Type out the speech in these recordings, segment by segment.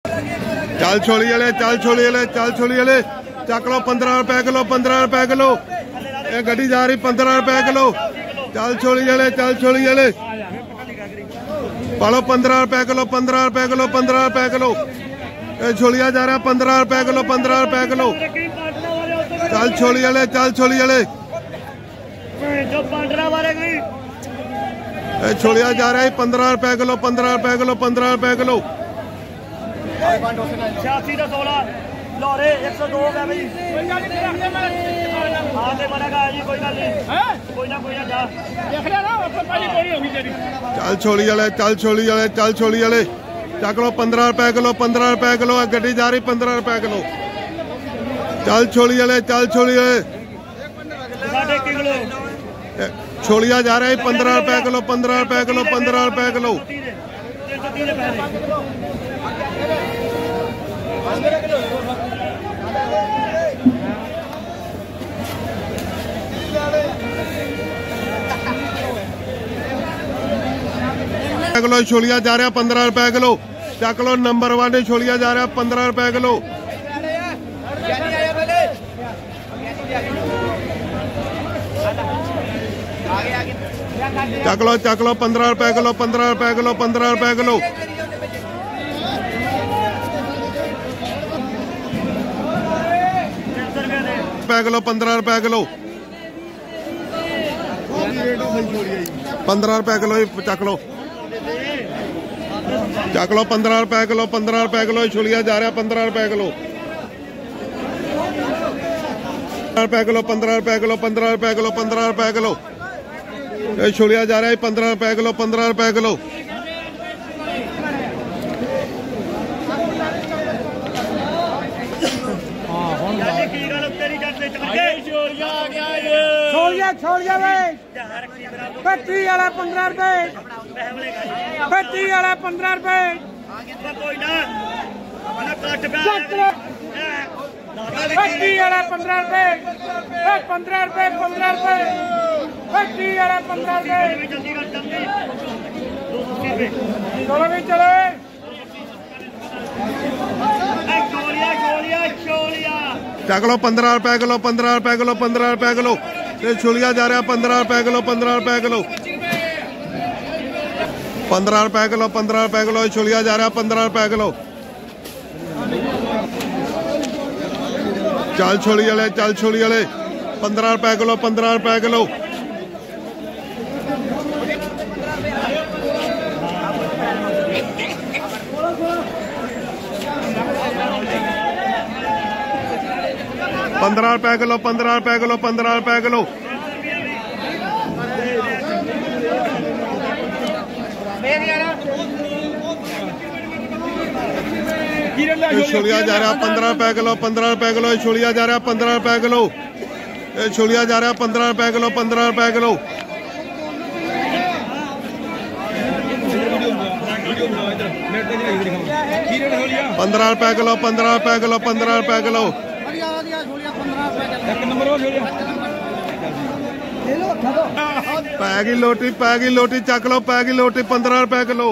चल छोली वाले, चल छोली वाले, चल छोली वाले। चक लो 15 रुपए किलो, 15 रुपए किलो। ये गड्डी जा रही 15 रुपए किलो। चल छोली वाले, चल छोली वाले। पालो 15 रुपए किलो, 15 रुपए किलो, 15 रुपए किलो। ये छोलिया जा रहा 15 रुपए किलो, 15 रुपए किलो। चल छोली वाले, चल छोली वाले। छोलिया जा रहा है 15 रुपए किलो, 15 रुपए किलो, 15 रुपए किलो। 86 का 16 लाहौरे 102 है भाई। हां ते बनेगा जी, कोई गल नहीं, कोई ना जा देख ले ना, पहली कोई होगी तेरी। चल छोली वाले, चल छोली वाले, चल छोली वाले। चक लो 15 रुपए किलो, 15 रुपए किलो। गड्डी जा रही 15 रुपए किलो। चल छोली वाले, चल छोली वाले। 1.5 किलो छोलिया जा रहा है 15 रुपए किलो, 15 रुपए किलो, 15 रुपए किलो। किलो छोलिया जा रहा 15 रुपए किलो। चक लो नंबर 1 छोलिया जा रहा 15 रुपए किलो। चक लो 15 रुपए किलो, 15 रुपए किलो, 15 रुपए किलो। किलो 15 रुपए किलो, 15 रुपए किलो। चक लो 15 रुपए किलो, 15 रुपए किलो। छोलिया जा रहा 15 रुपए किलो, 15 रुपए किलो, 15 रुपए किलो, 15 रुपए किलो, 15 रुपए किलो। छोलिया जा रहा है 15 रुपए किलो, 15 रुपए किलो। छोड़िया फैक्ट्री वाला 15 रुपए, फैक्ट्री वाला 15 रुपए। फैक्ट्री वाला 15 रुपए, 15 रुपए, 15 रुपए। फैक्ट्री वाला 15 रुपए। चलो भी चलो। चक लो 15 रुपए किलो, 15 रुपए किलो, 15 रुपए किलो। छोलिया जा रहा 15 रुपए किलो, 15 रुपए किलो। 15 रुपए किलो, 15 रुपए किलो। छोलिया जा रहा 15 रुपए किलो। चल छोली वाले, चल छोली वाले। 15 रुपए किलो, 15 रुपए किलो। ₹15 किलो, 15 रुपए किलो, 15 रुपए किलो। छोलिया जा रहा 15 रुपए किलो, 15 रुपए किलो। छोलिया जा रहा 15 रुपए किलो। छोलिया जा रहा 15 रुपए किलो, 15 रुपए किलो। 15 रुपए किलो, 15 रुपए किलो, 15 रुपए किलो। पैगी लोटी, पैगी लोटी। चक लो पैगी लोटी 15 रुपए किलो।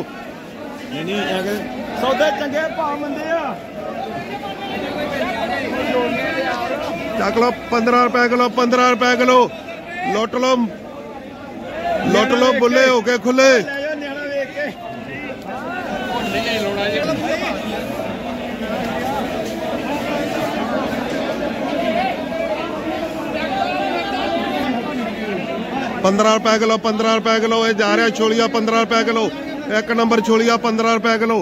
सौदे चंगे भाव मंदे आ। चक लो 15 रुपए किलो, 15 रुपए किलो। लुट लो बुले हो के खुले। ₹15 किलो, 15 रुपए किलो। ये जा रहा छोलिया 15 रुपए किलो। 1 नंबर छोलिया 15 रुपए किलो।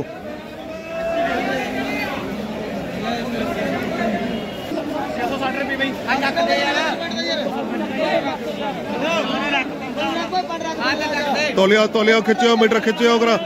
तोलियो तोलियो खिंचो, मीटर खिंचो करा।